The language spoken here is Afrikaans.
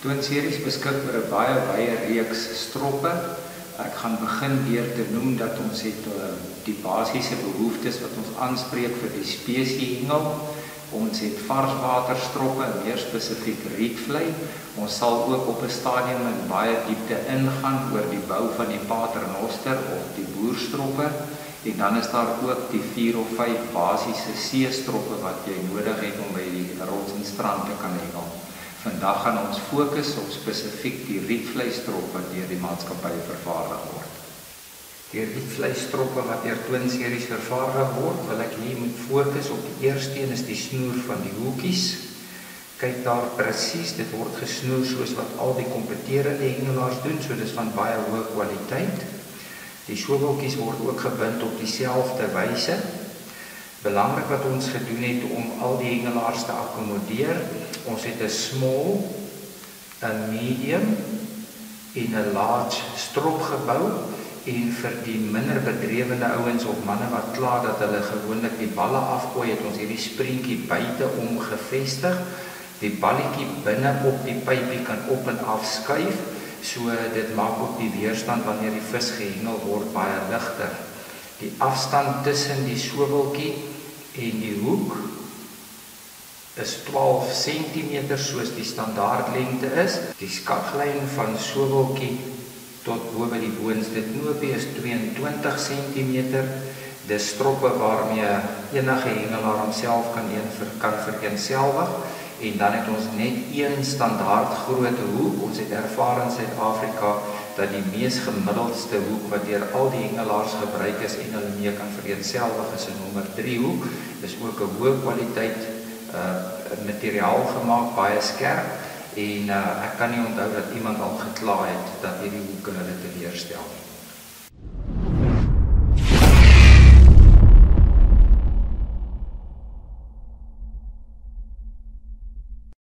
Toonseries beskik oor 'n baie wye reeks stroppe. Ek gaan begin deur te noem dat ons het die basiese behoeftes wat ons aanspreek vir die spesieshengel. Ons het varswaterstroppe, meer spesifiek rietvlei. Ons sal ook op 'n stadium in baie diepte ingaan oor die bou van die paternoster of die boerstroppe. En dan is daar ook die 4 of 5 basiese seestroppe wat jy nodig het om by die rots en strand te kan hengel. Vandag gaan ons fokus op spesifiek die rietvleistroppe wat deur die maatskappy vervaardig word. Die rietvleistroppe wat deur Toonseries vervaardig word, wil ek hier moet fokus op die eerste een is die snoer van die hoekies. Kyk daar presies, dit word gesnoer soos wat al die kompeterende hengelaars doen, so dis van baie hoë kwaliteit. Die sjoveltjies word ook gebind op dieselfde wyse. Belangrik wat ons gedoen het om al die hengelaars te akkommodeer. Ons het 'n small, 'n medium en 'n large strop gebou en vir die minder bedrewene ouens of manne wat kla dat hulle gewoonlik die balle afgooi, het ons hierdie springkie buite om gevestig. Die balletjie binne op die pypie kan op en af skuif, so dit maak ook die weerstand wanneer die vis gehengel word baie ligter. Die afstand tussen die sjoveltjie en die hoek is 12 cm soos die standaardlengte is. Die skaglyn van sjoveltjie tot bo by die boonste knoopie is 22 cm. Dis stroppe waarmee enige hengelaar homself kan vereenselwig. En dan het ons net een standaard grootte hoek. Ons het ervaar in Suid-Afrika dat die mees gemiddeldste hoek wat deur al die hengelaars gebruik is en hulle mee kan vereenselwig is 'n nommer 3 hoek. Dis ook 'n hoë kwaliteit materiaal gemaak, baie skerp. En ek kan nie onthou dat iemand al gekla het dat hierdie hoeke hulle teleurstel nie.